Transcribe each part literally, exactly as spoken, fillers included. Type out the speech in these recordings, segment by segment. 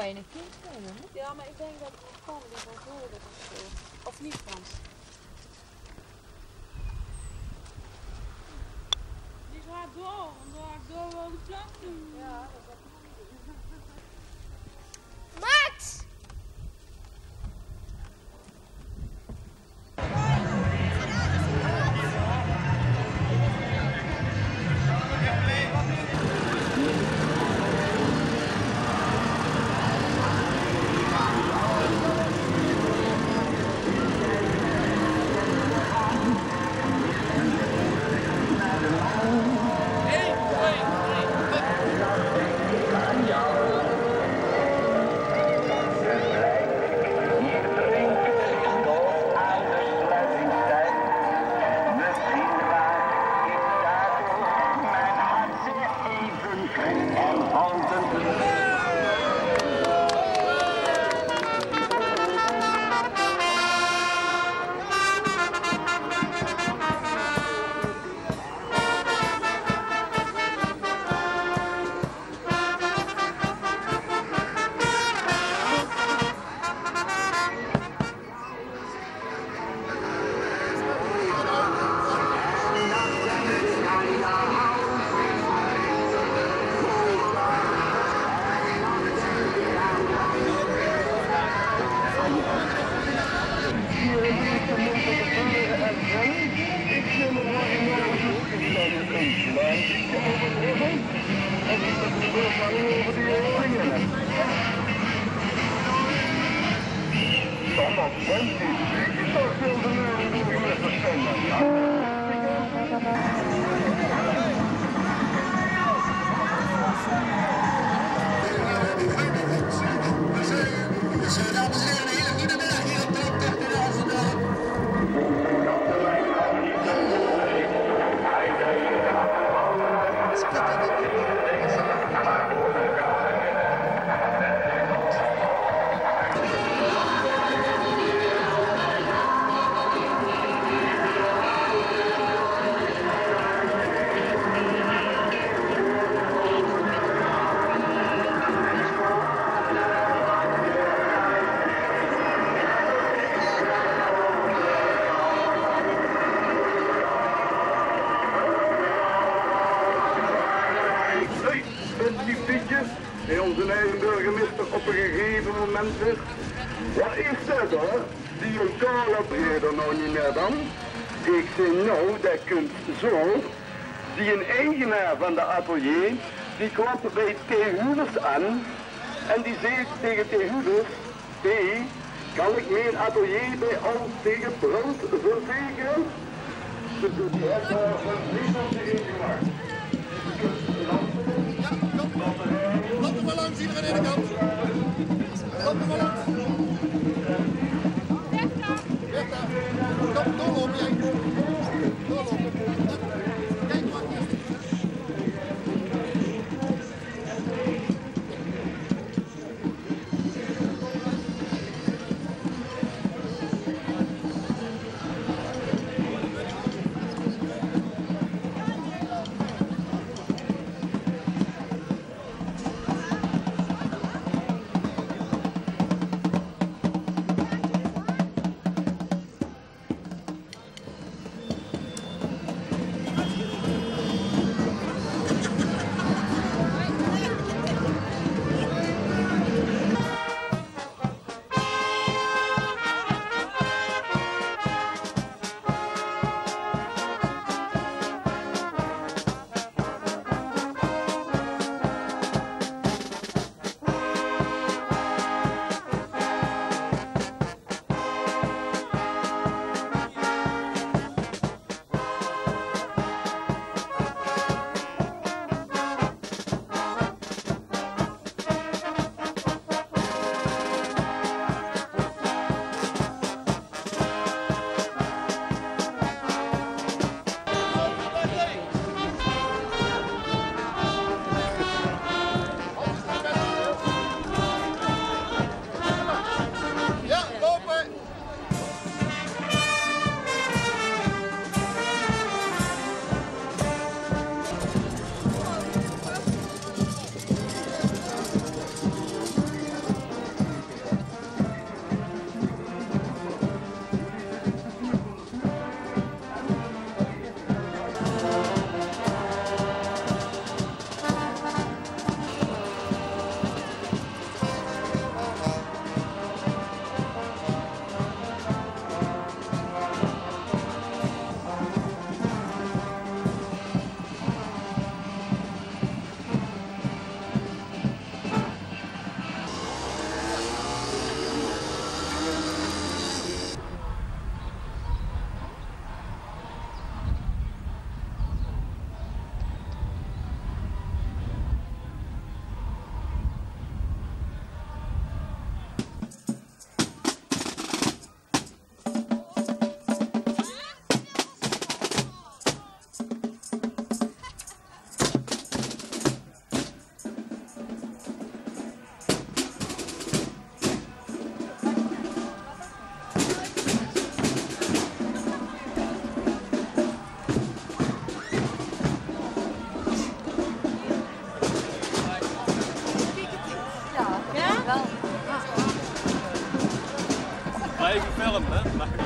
weinig kinderen. Ja, maar ik denk dat het kan die van voren of zo. Of niet, Frans? Die gaat door, want daar door wel de plank doen. Ja, dat is Max! En onze eigen burgemeester op een gegeven moment zegt, wat is dat hoor? Die een kale breder nou niet meer dan? Ik zeg nou, dat kunt zo. Die een eigenaar van de atelier, die kwam bij T. Huders aan en die zei tegen T. Huders, T, kan ik mijn atelier bij ons tegen brand verzekeren? Dus die heeft daar niet op de een gemaakt. Loop er maar langs, iedereen aan de kant. Loop er maar langs. Weg daar. Kom, doorlopen jij. Doorlopen. Kijk maar. Even filmen, hè? Mag ik...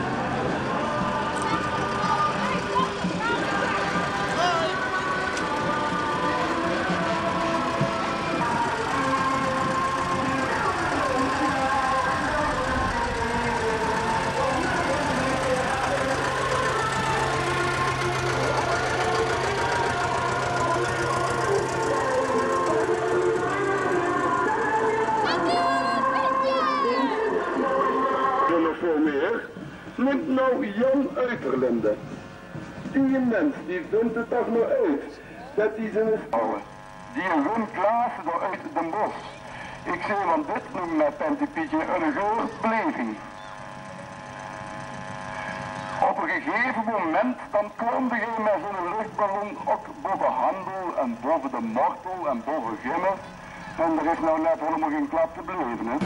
Neemt nou Jan Uiterlinde. Die mens die vindt het toch nog uit dat hij zijn oude. Die Wim Klaassen door uit Den Bosch. Ik zeg van dit noem met Pentipietje een grote beleving. Op een gegeven moment dan kwam hij met zijn luchtballon ook boven Handel en boven de Mortel en boven Gimmen. En er is nou net helemaal geen klap te beleven, hè.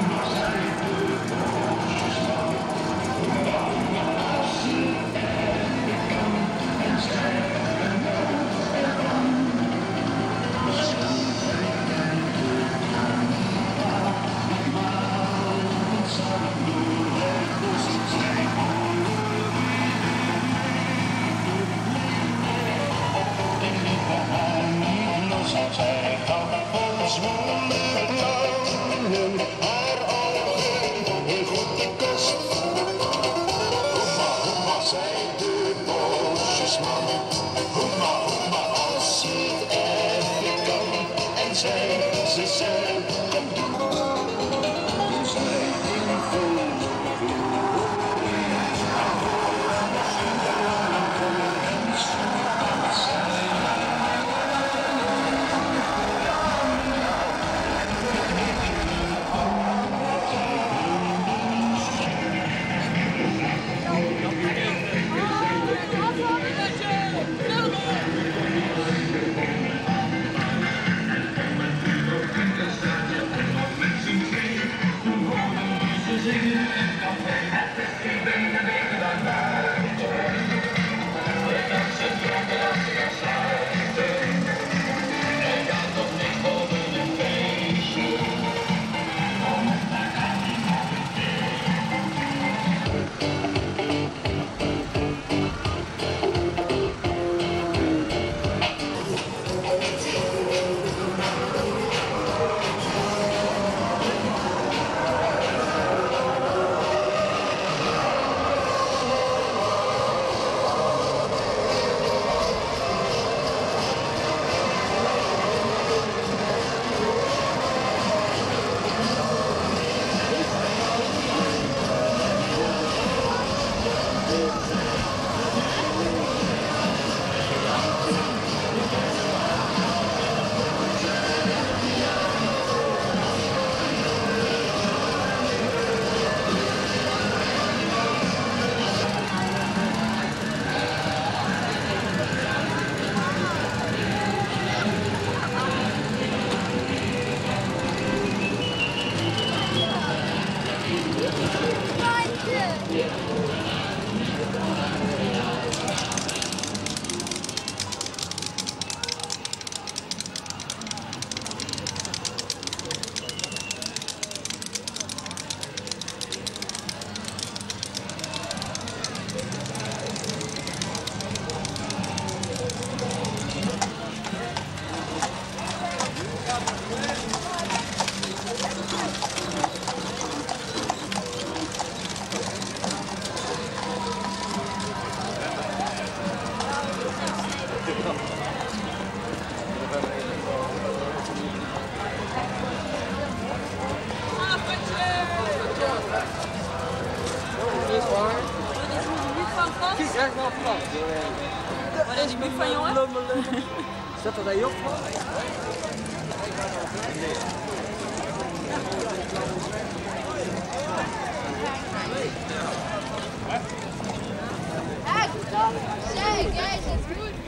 Zij kan ons wonder langen, haar ogen een goede kost. Hoema, hoema, zei de bosjesman. Hoema, hoema, als je het even kan. En zei ze zelf, kom door. Dus wij in vol Wat is die buik van, jongen? Zet er daar op. Zeg, jij zit goed.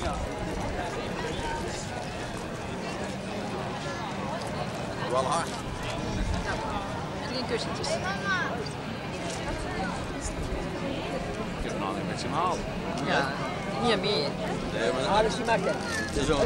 Wel hard. En geen kussentjes. Ik heb nog niet met z'n halen. Ja, niet meer. Nee, maar Ah, dat is die makkelijk. het is ook.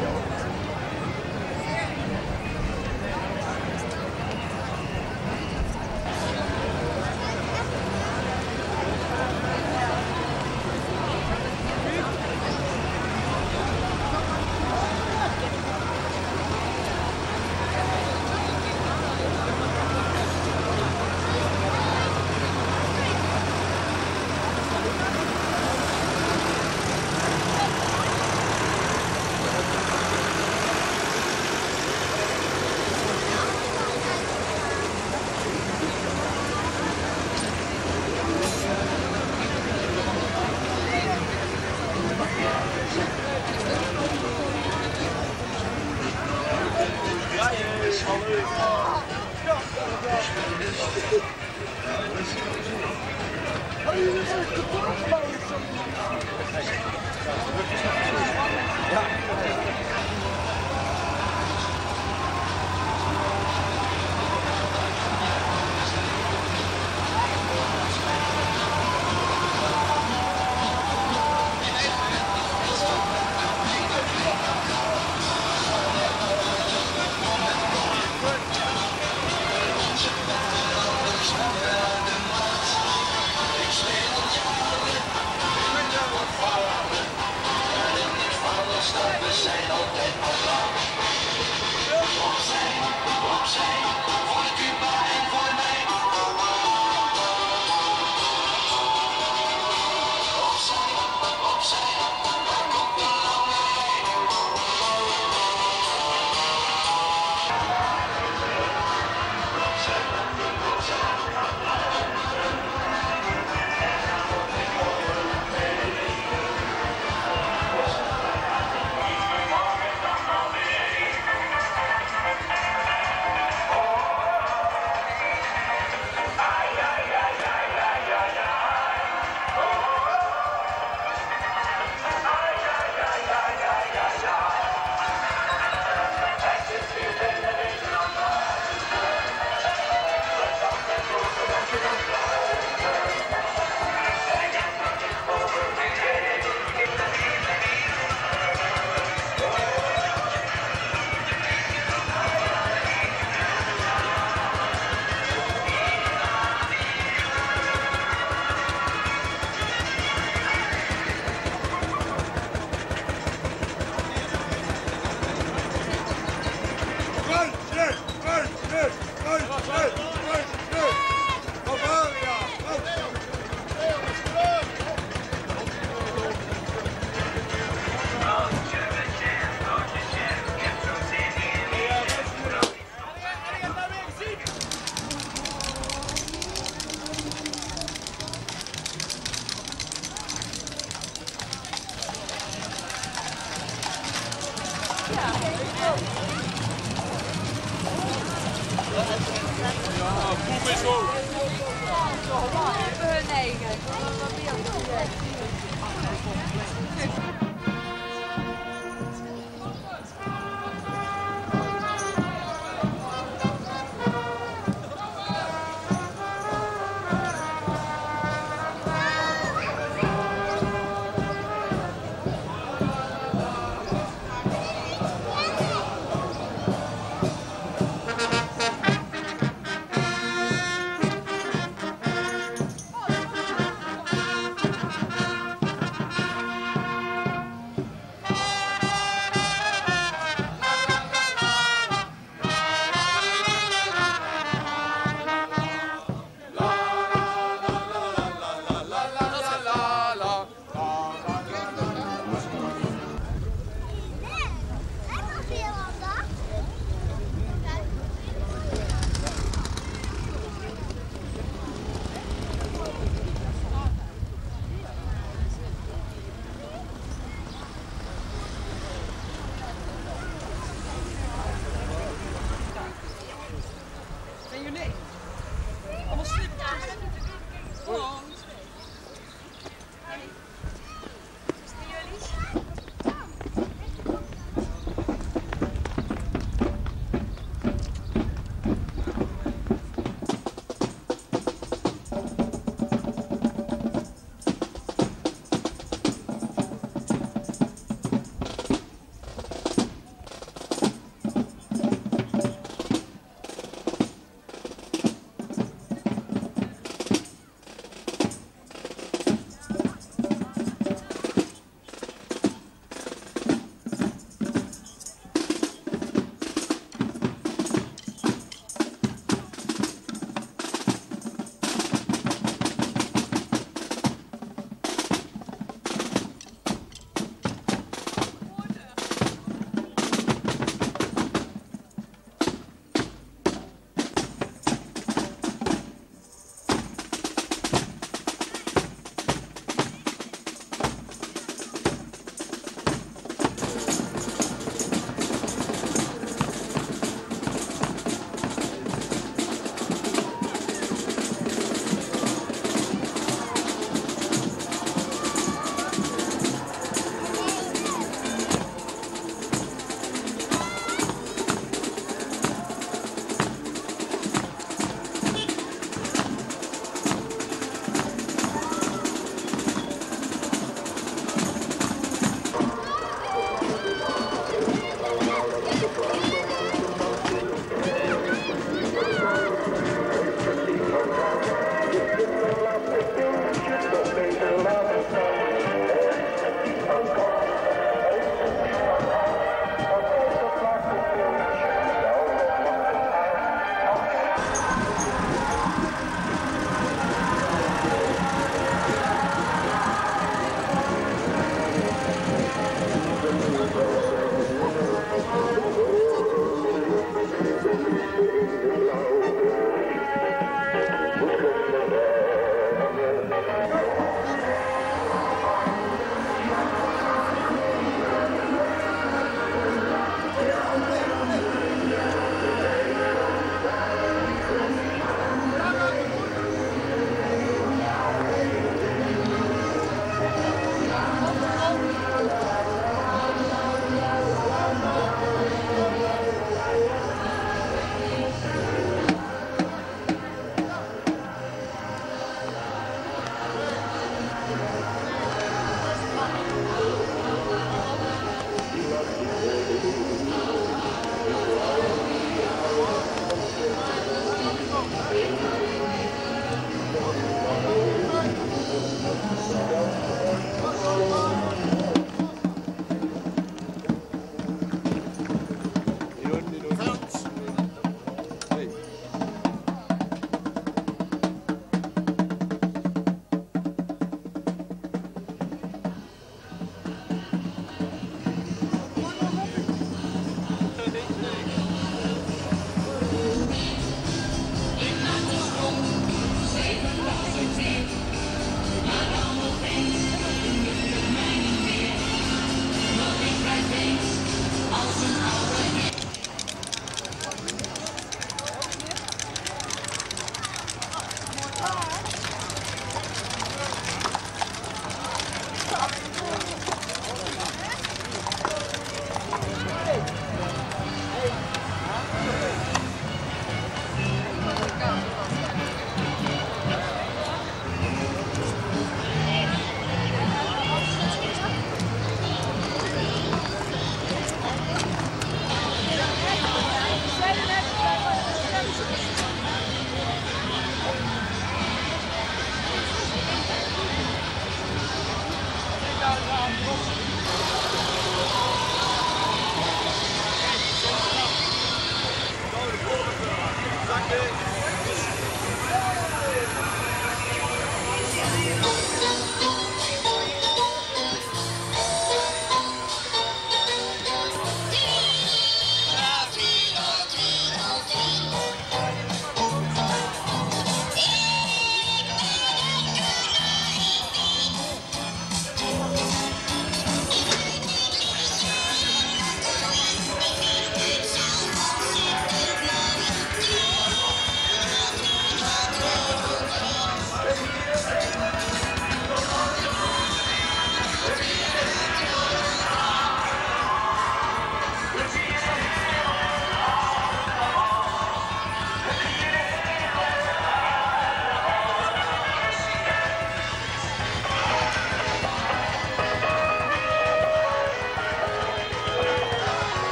Ah.